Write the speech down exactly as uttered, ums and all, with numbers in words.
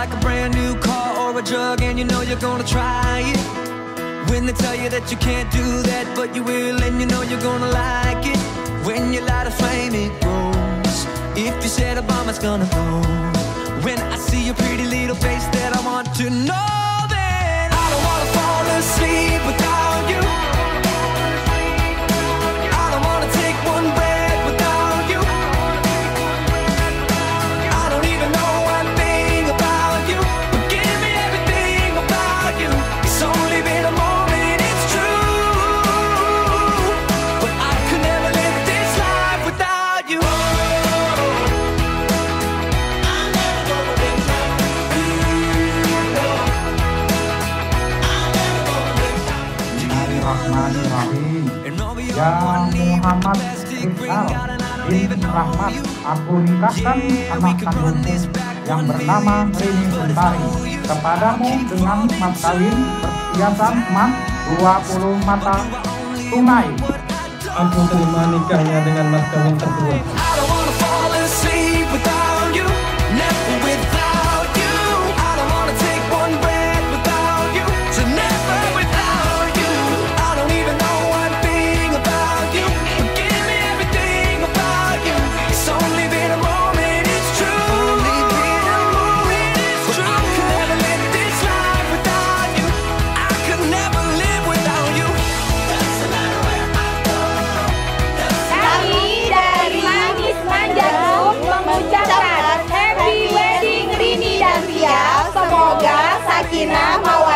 like a brand new car or a drug, and you know you're gonna try it. When they tell you that you can't do that, but you will, and you know you're gonna like it. When you light a flame, it grows. If you set a bomb, it's gonna go. When I see your pretty little face that I want to know, then I don't wanna fall asleep without you. I don't wanna take one breath without you. I don't even know one thing about you, but give me everything about you. It's only been a moment, it's true, but I could never live this life without you. Bismillahirrahmanirrahim. Ya Muhammad Rizal bin Rahmat, aku nikahkan anak kandungmu yang bernama Rini Sentari kepadamu dengan mas kawin perhiasan emas dua puluh mata tunai. Aku terima nikahnya dengan mas kawin tersebut. Semoga sakinah mawaddah